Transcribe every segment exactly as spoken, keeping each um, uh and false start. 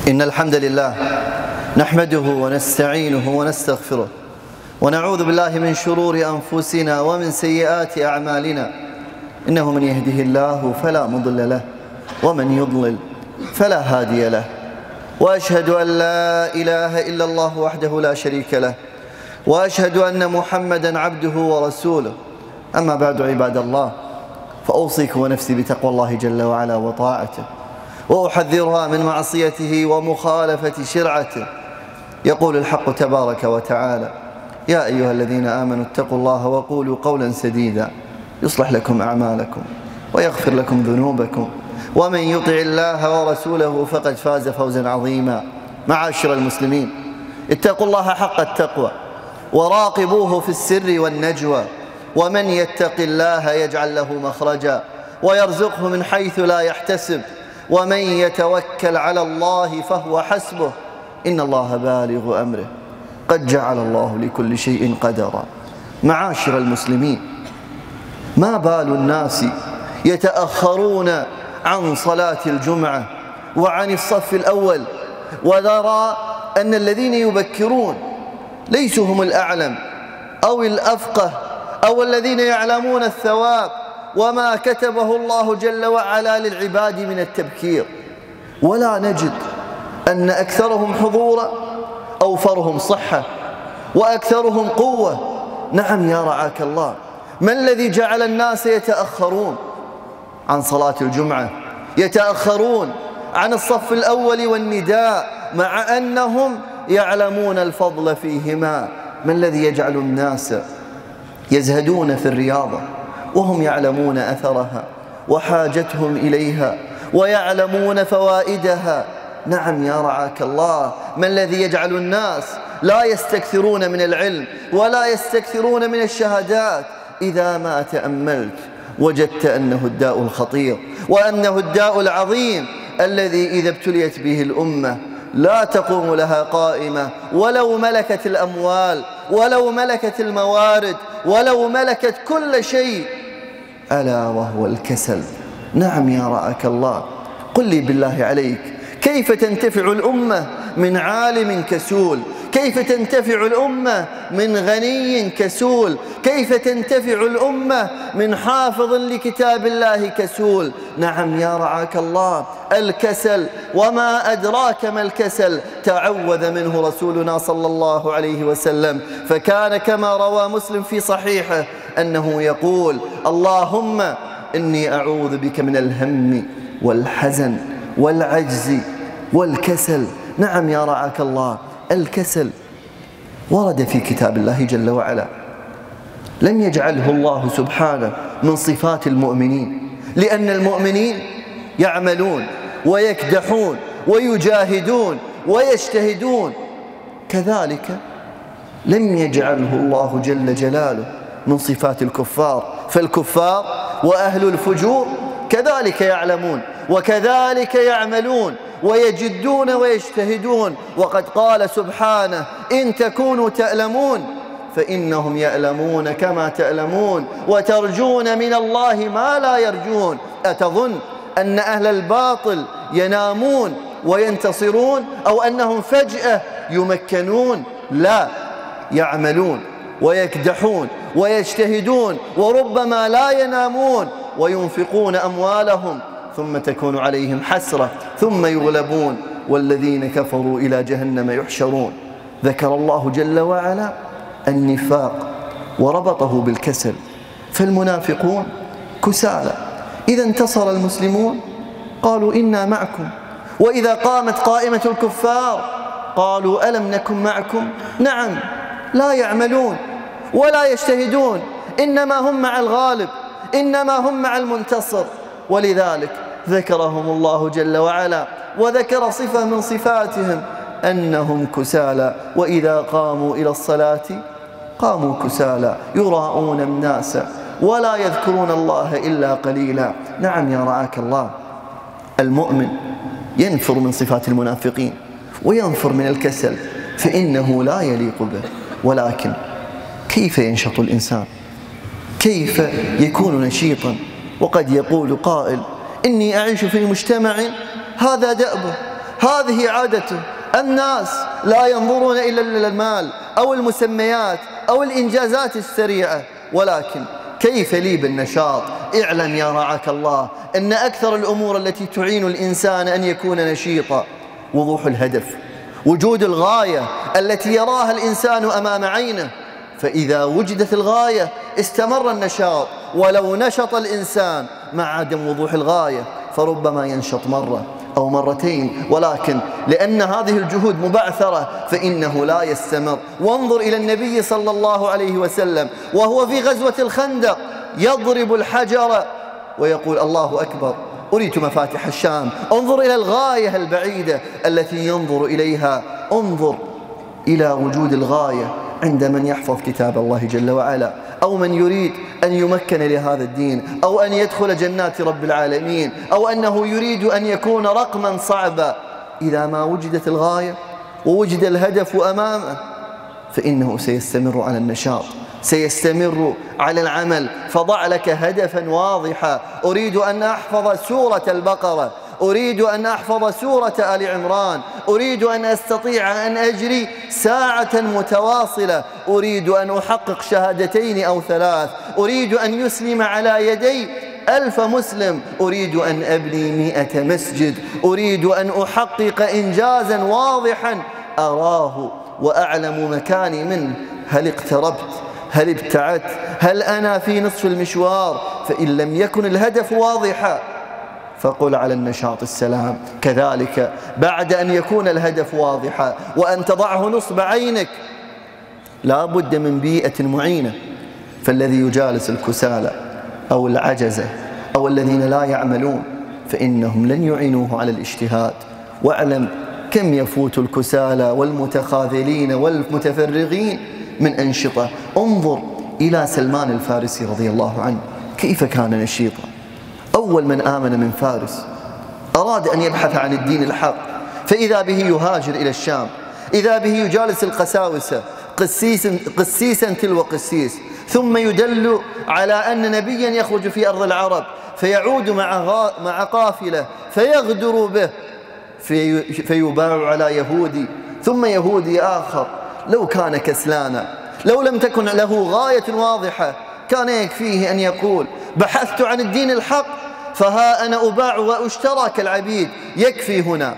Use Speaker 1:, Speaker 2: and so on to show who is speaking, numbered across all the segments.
Speaker 1: إن الحمد لله نحمده ونستعينه ونستغفره ونعوذ بالله من شرور أنفسنا ومن سيئات أعمالنا. إنه من يهده الله فلا مضل له ومن يضلل فلا هادي له، وأشهد أن لا إله إلا الله وحده لا شريك له، وأشهد أن محمدًا عبده ورسوله. أما بعد عباد الله، فأوصيكم ونفسي بتقوى الله جل وعلا وطاعته، وأحذرها من معصيته ومخالفة شرعته. يقول الحق تبارك وتعالى: يا أيها الذين آمنوا اتقوا الله وقولوا قولا سديدا يصلح لكم أعمالكم ويغفر لكم ذنوبكم، ومن يطع الله ورسوله فقد فاز فوزا عظيما. معاشر المسلمين، اتقوا الله حق التقوى وراقبوه في السر والنجوى، ومن يتق الله يجعل له مخرجا ويرزقه من حيث لا يحتسب، ومن يتوكل على الله فهو حسبه، إن الله بالغ أمره، قد جعل الله لكل شيء قدرا. معاشر المسلمين، ما بال الناس يتأخرون عن صلاة الجمعة وعن الصف الأول، ونرى أن الذين يبكرون ليسوا هم الأعلم أو الأفقه أو الذين يعلمون الثواب وما كتبه الله جل وعلا للعباد من التبكير، ولا نجد أن أكثرهم حضورا أوفرهم صحة وأكثرهم قوة. نعم يا رعاك الله، ما الذي جعل الناس يتأخرون عن صلاة الجمعة، يتأخرون عن الصف الأول والنداء، مع أنهم يعلمون الفضل فيهما؟ ما الذي يجعل الناس يزهدون في الرياضة وهم يعلمون أثرها وحاجتهم إليها ويعلمون فوائدها؟ نعم يا رعاك الله، ما الذي يجعل الناس لا يستكثرون من العلم ولا يستكثرون من الشهادات؟ إذا ما تأملت وجدت أنه الداء الخطير، وأنه الداء العظيم الذي إذا ابتليت به الأمة لا تقوم لها قائمة، ولو ملكت الأموال ولو ملكت الموارد ولو ملكت كل شيء، ألا وهو الكسل. نعم يا رعاك الله، قل لي بالله عليك، كيف تنتفع الأمة من عالم كسول؟ كيف تنتفع الأمة من غني كسول؟ كيف تنتفع الأمة من حافظ لكتاب الله كسول؟ نعم يا رعاك الله، الكسل، وما أدراك ما الكسل، تعوذ منه رسولنا صلى الله عليه وسلم، فكان كما روى مسلم في صحيحه أنه يقول: اللهم إني أعوذ بك من الهم والحزن والعجز والكسل. نعم يا رعاك الله، الكسل ورد في كتاب الله جل وعلا، لم يجعله الله سبحانه من صفات المؤمنين، لأن المؤمنين يعملون ويكدحون ويجاهدون ويجتهدون. كذلك لم يجعله الله جل جلاله من صفات الكفار، فالكفار وأهل الفجور كذلك يعلمون وكذلك يعملون ويجدون ويجتهدون. وقد قال سبحانه: إن تكونوا تألمون فإنهم يألمون كما تألمون وترجون من الله ما لا يرجون. أتظن أن أهل الباطل ينامون وينتصرون، أو أنهم فجأة يمكنون؟ لا، يعملون ويكدحون ويجتهدون، وربما لا ينامون، وينفقون أموالهم ثم تكون عليهم حسرة ثم يغلبون، والذين كفروا إلى جهنم يحشرون. ذكر الله جل وعلا النفاق وربطه بالكسل، فالمنافقون كسالى، إذا انتصر المسلمون قالوا إنا معكم، وإذا قامت قائمة الكفار قالوا ألم نكن معكم؟ نعم، لا يعملون ولا يجتهدون، إنما هم مع الغالب، إنما هم مع المنتصر. ولذلك ذكرهم الله جل وعلا وذكر صفة من صفاتهم أنهم كسالى، وإذا قاموا إلى الصلاة قاموا كسالى يراءون الناس ولا يذكرون الله إلا قليلا. نعم يا رعاك الله، المؤمن ينفر من صفات المنافقين وينفر من الكسل، فإنه لا يليق به. ولكن كيف ينشط الإنسان؟ كيف يكون نشيطا وقد يقول قائل: إني أعيش في مجتمع هذا دأبه، هذه عادته. الناس لا ينظرون إلا إلى المال أو المسميات أو الإنجازات السريعة، ولكن كيف لي بالنشاط؟ اعلم يا رعاك الله أن أكثر الأمور التي تعين الإنسان أن يكون نشيطا وضوح الهدف، وجود الغاية التي يراها الإنسان أمام عينه، فإذا وجدت الغاية استمر النشاط. ولو نشط الإنسان مع عدم وضوح الغاية فربما ينشط مرة أو مرتين، ولكن لأن هذه الجهود مبعثرة فإنه لا يستمر. وانظر إلى النبي صلى الله عليه وسلم وهو في غزوة الخندق يضرب الحجر ويقول الله أكبر أريت مفاتح الشام. انظر إلى الغاية البعيدة التي ينظر إليها. انظر إلى وجود الغاية عند من يحفظ كتاب الله جل وعلا، أو من يريد أن يمكن لهذا الدين، أو أن يدخل جنات رب العالمين، أو أنه يريد أن يكون رقما صعبا. إذا ما وجدت الغاية ووجد الهدف أمامه فإنه سيستمر على النشاط، سيستمر على العمل. فضع لك هدفا واضحا. أريد أن أحفظ سورة البقرة، أريد أن أحفظ سورة آل عمران، أريد أن أستطيع أن أجري ساعة متواصلة، أريد أن أحقق شهادتين أو ثلاث، أريد أن يسلم على يدي ألف مسلم، أريد أن أبني مئة مسجد، أريد أن أحقق إنجازا واضحا أراه وأعلم مكاني منه. هل اقتربت؟ هل ابتعدت؟ هل أنا في نصف المشوار؟ فإن لم يكن الهدف واضحا فقل على النشاط السلام. كذلك بعد أن يكون الهدف واضحا وأن تضعه نصب عينك لا بد من بيئة معينة. فالذي يجالس الكسالى أو العجزة أو الذين لا يعملون فإنهم لن يعينوه على الاجتهاد. واعلم كم يفوت الكسالى والمتخاذلين والمتفرغين من أنشطة. انظر إلى سلمان الفارسي رضي الله عنه كيف كان نشيطا. أول من آمن من فارس أراد أن يبحث عن الدين الحق، فإذا به يهاجر إلى الشام، إذا به يجالس القساوسة قسيسا, قسيسا تلو قسيس، ثم يدل على أن نبيا يخرج في أرض العرب فيعود مع, مع قافلة فيغدر به في فيباع على يهودي ثم يهودي آخر. لو كان كسلانا، لو لم تكن له غاية واضحة، كان يكفيه أن يقول بحثت عن الدين الحق فها أنا أباع وأشترى كالعبيد، يكفي هنا.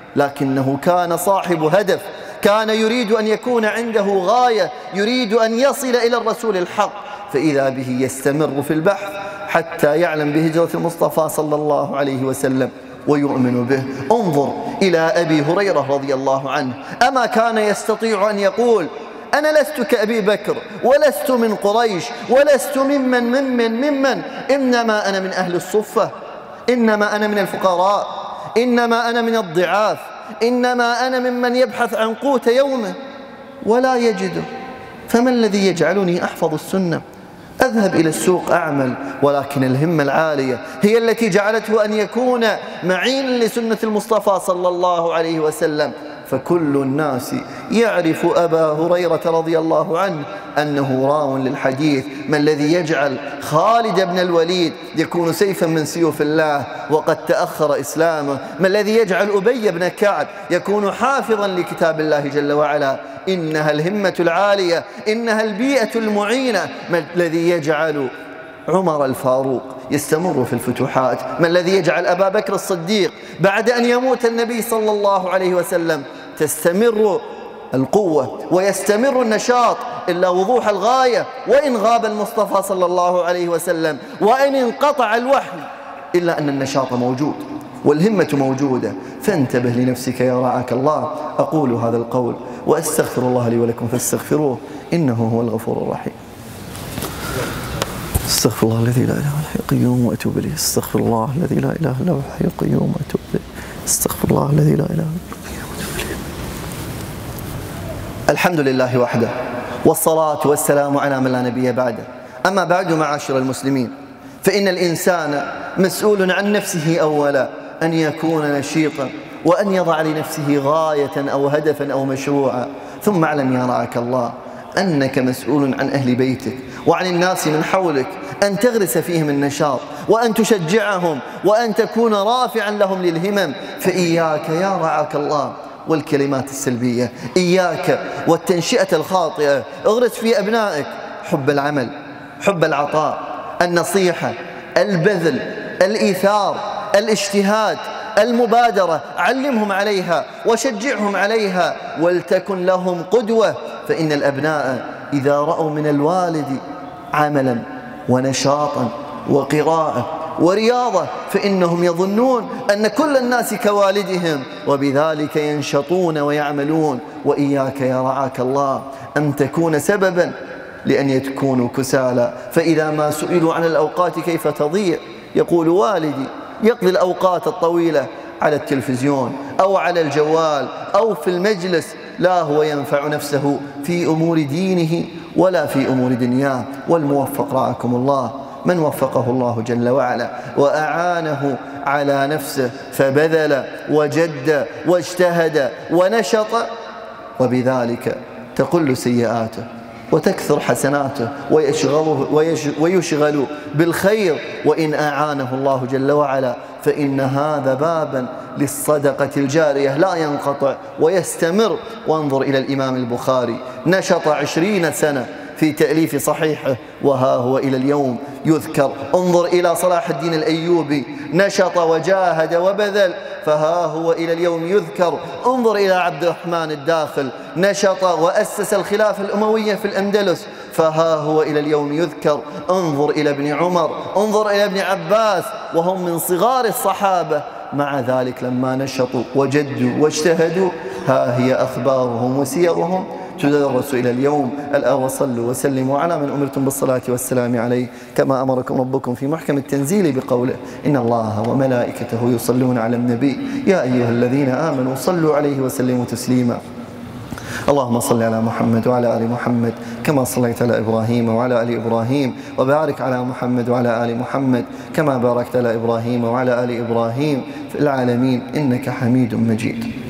Speaker 1: لكنه كان صاحب هدف، كان يريد أن يكون عنده غاية، يريد أن يصل إلى الرسول الحق، فإذا به يستمر في البحث حتى يعلم بهجرة المصطفى صلى الله عليه وسلم ويؤمن به. انظر إلى أبي هريرة رضي الله عنه، أما كان يستطيع أن يقول أنا لست كأبي بكر ولست من قريش ولست ممن ممن ممن إنما أنا من أهل الصفة، إنما أنا من الفقراء، إنما أنا من الضعاف، إنما أنا ممن يبحث عن قوت يومه ولا يجده، فما الذي يجعلني أحفظ السنة؟ أذهب إلى السوق أعمل. ولكن الهمة العالية هي التي جعلته أن يكون معين لسنة المصطفى صلى الله عليه وسلم. فكل الناس يعرف أبا هريرة رضي الله عنه أنه راو للحديث. ما الذي يجعل خالد بن الوليد يكون سيفا من سيوف الله وقد تأخر إسلامه؟ ما الذي يجعل أبي بن كعب يكون حافظا لكتاب الله جل وعلا؟ إنها الهمة العالية، إنها البيئة المعينة. ما الذي يجعل عمر الفاروق يستمر في الفتوحات؟ ما الذي يجعل أبا بكر الصديق بعد أن يموت النبي صلى الله عليه وسلم تستمر القوة ويستمر النشاط؟ إلا وضوح الغاية. وإن غاب المصطفى صلى الله عليه وسلم وإن انقطع الوحي إلا أن النشاط موجود والهمة موجودة. فانتبه لنفسك يا رعاك الله. أقول هذا القول وأستغفر الله لي ولكم فاستغفروه إنه هو الغفور الرحيم. استغفر الله الذي لا إله إلا هو الحي القيوم وأتوب إليه. استغفر الله الذي لا إله إلا هو الحي القيوم وأتوب إليه. استغفر الله الذي لا إله إلا هو الحي القيوم وأتوب إليه. الحمد لله وحده والصلاة والسلام على من لا نبي بعده. أما بعد معاشر المسلمين، فإن الإنسان مسؤول عن نفسه أولا أن يكون نشيطا وأن يضع لنفسه غاية أو هدفا أو مشروعا. ثم اعلم يا رعاك الله أنك مسؤول عن أهل بيتك وعن الناس من حولك أن تغرس فيهم النشاط وأن تشجعهم وأن تكون رافعا لهم للهمم. فإياك يا رعاك الله والكلمات السلبية، إياك والتنشئة الخاطئة. اغرس في أبنائك حب العمل، حب العطاء، النصيحة، البذل، الإيثار، الاجتهاد، المبادرة. علمهم عليها وشجعهم عليها ولتكن لهم قدوة. فإن الأبناء إذا رأوا من الوالد عملا ونشاطا وقراءة ورياضة فإنهم يظنون أن كل الناس كوالدهم، وبذلك ينشطون ويعملون. وإياك يا رعاك الله أن تكون سببا لأن يكونوا كسالى. فإذا ما سئلوا عن الأوقات كيف تضيع يقول والدي يقضي الأوقات الطويلة على التلفزيون أو على الجوال أو في المجلس، لا هو ينفع نفسه في أمور دينه ولا في أمور دنياه. والموفق رعاكم الله من وفقه الله جل وعلا وأعانه على نفسه فبذل وجد واجتهد ونشط، وبذلك تقل سيئاته وتكثر حسناته ويشغله ويشغل بالخير. وإن أعانه الله جل وعلا فإن هذا بابا للصدقة الجارية لا ينقطع ويستمر. وانظر إلى الإمام البخاري نشط عشرين سنة في تأليف صحيحه وها هو إلى اليوم يذكر. انظر إلى صلاح الدين الأيوبي نشط وجاهد وبذل فها هو إلى اليوم يذكر. انظر إلى عبد الرحمن الداخل نشط وأسس الخلافة الأموية في الأندلس فها هو إلى اليوم يذكر. انظر إلى ابن عمر، انظر إلى ابن عباس وهم من صغار الصحابة، مع ذلك لما نشطوا وجدوا واجتهدوا ها هي أخبارهم وسيرهم تدرس إلى اليوم. الآن وصلوا وسلموا على من أمرتم بالصلاة والسلام عليه كما أمركم ربكم في محكم التنزيل بقوله إن الله وملائكته يصلون على النبي يا أيها الذين آمنوا صلوا عليه وسلموا تسليما. اللهم صل على محمد وعلى آل محمد كما صليت على إبراهيم وعلى آل إبراهيم، وبارك على محمد وعلى آل محمد كما باركت على إبراهيم وعلى آل إبراهيم في العالمين إنك حميد مجيد.